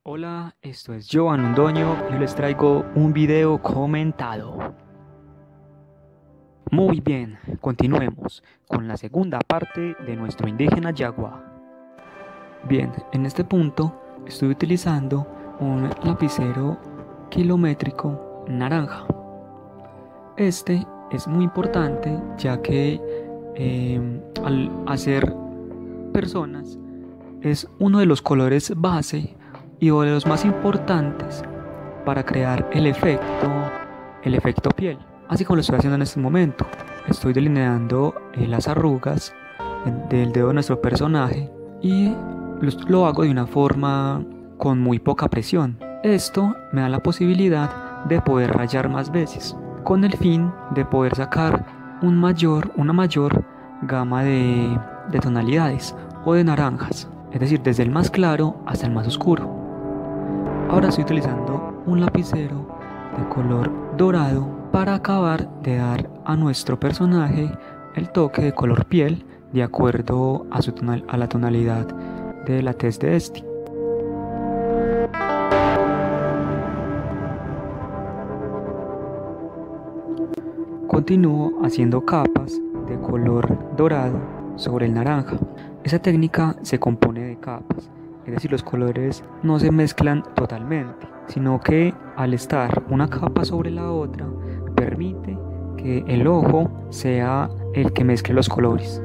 Hola, esto es Joan Londoño y hoy les traigo un video comentado. Muy bien, continuemos con la segunda parte de nuestro indígena Yagua. Bien, en este punto estoy utilizando un lapicero kilométrico naranja. Este es muy importante ya que al hacer personas es uno de los colores base y uno de los más importantes para crear el efecto piel, así como lo estoy haciendo en este momento. Estoy delineando las arrugas del dedo de nuestro personaje y lo hago de una forma con muy poca presión. Esto me da la posibilidad de poder rayar más veces, con el fin de poder sacar una mayor gama de tonalidades o de naranjas, es decir, desde el más claro hasta el más oscuro. Ahora estoy utilizando un lapicero de color dorado para acabar de dar a nuestro personaje el toque de color piel de acuerdo a la tonalidad de la tez de este. Continúo haciendo capas de color dorado sobre el naranja. Esa técnica se compone de capas, es decir, los colores no se mezclan totalmente, sino que al estar una capa sobre la otra permite que el ojo sea el que mezcle los colores.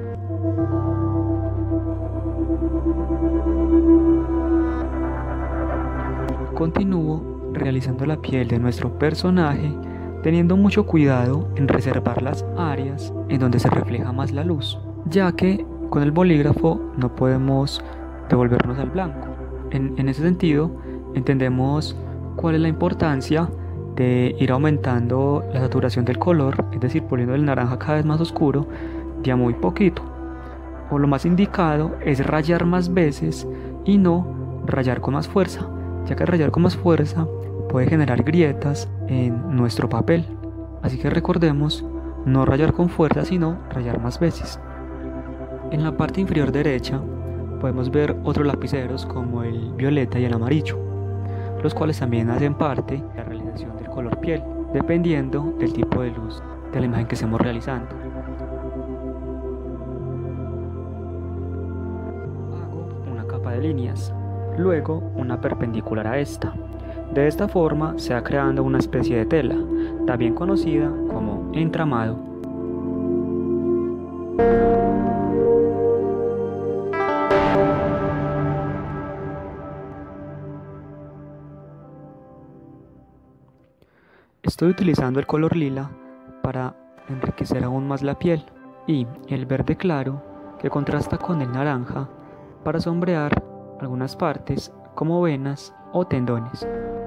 Continúo realizando la piel de nuestro personaje, teniendo mucho cuidado en reservar las áreas en donde se refleja más la luz, ya que con el bolígrafo no podemos devolvernos al blanco. En ese sentido, entendemos cuál es la importancia de ir aumentando la saturación del color, es decir, poniendo el naranja cada vez más oscuro de a muy poquito. O lo más indicado es rayar más veces y no rayar con más fuerza, ya que rayar con más fuerza puede generar grietas en nuestro papel. Así que recordemos no rayar con fuerza, sino rayar más veces. En la parte inferior derecha podemos ver otros lapiceros como el violeta y el amarillo, los cuales también hacen parte de la realización del color piel, dependiendo del tipo de luz de la imagen que estemos realizando. Hago una capa de líneas, luego una perpendicular a esta. De esta forma se va creando una especie de tela, también conocida como entramado. Estoy utilizando el color lila para enriquecer aún más la piel y el verde claro que contrasta con el naranja para sombrear algunas partes como venas o tendones.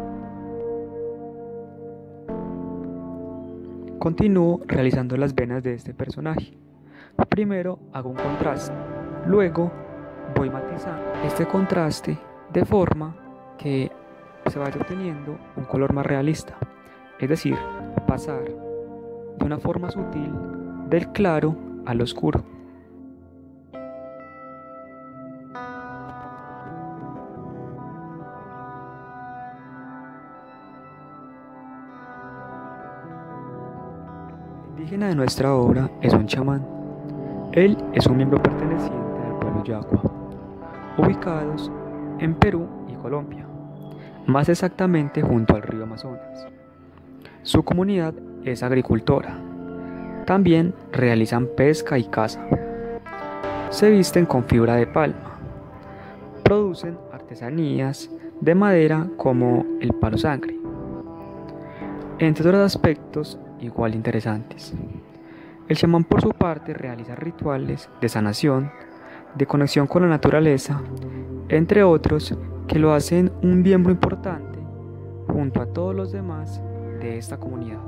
Continúo realizando las venas de este personaje. Primero hago un contraste, luego voy matizando este contraste de forma que se vaya obteniendo un color más realista, es decir, pasar de una forma sutil del claro al oscuro. El indígena de nuestra obra es un chamán. Él es un miembro perteneciente al pueblo Yagua, ubicados en Perú y Colombia, más exactamente junto al río Amazonas. Su comunidad es agricultora. También realizan pesca y caza. Se visten con fibra de palma. Producen artesanías de madera como el palo sangre, entre otros aspectos igual interesantes. El chamán por su parte realiza rituales de sanación, de conexión con la naturaleza, entre otros que lo hacen un miembro importante junto a todos los demás de esta comunidad.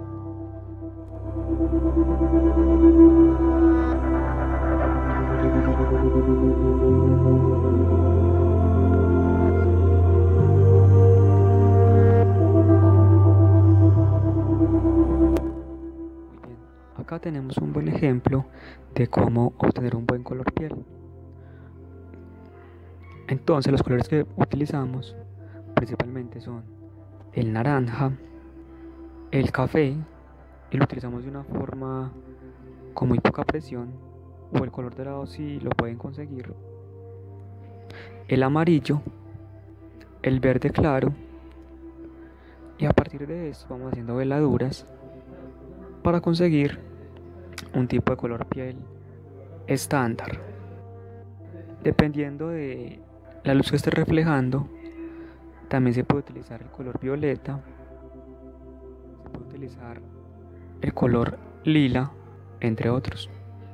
Muy bien, acá tenemos un buen ejemplo de cómo obtener un buen color piel. Entonces los colores que utilizamos principalmente son el naranja, el café, y lo utilizamos de una forma con muy poca presión, o el color dorado si lo pueden conseguir, el amarillo, el verde claro, y a partir de esto vamos haciendo veladuras para conseguir un tipo de color piel estándar. Dependiendo de la luz que esté reflejando, también se puede utilizar el color violeta, se puede utilizar el color lila, entre otros.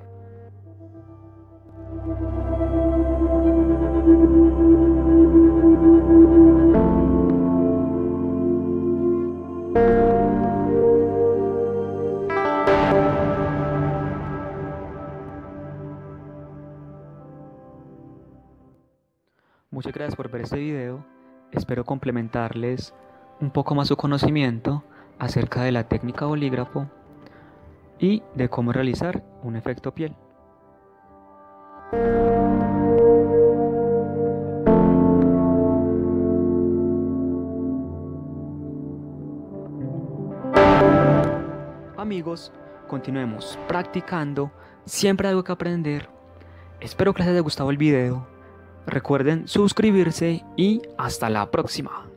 Muchas gracias por ver este video. Espero complementarles un poco más su conocimiento acerca de la técnica bolígrafo y de cómo realizar un efecto piel. Amigos, continuemos practicando, siempre hay algo que aprender. Espero que les haya gustado el video. Recuerden suscribirse y hasta la próxima.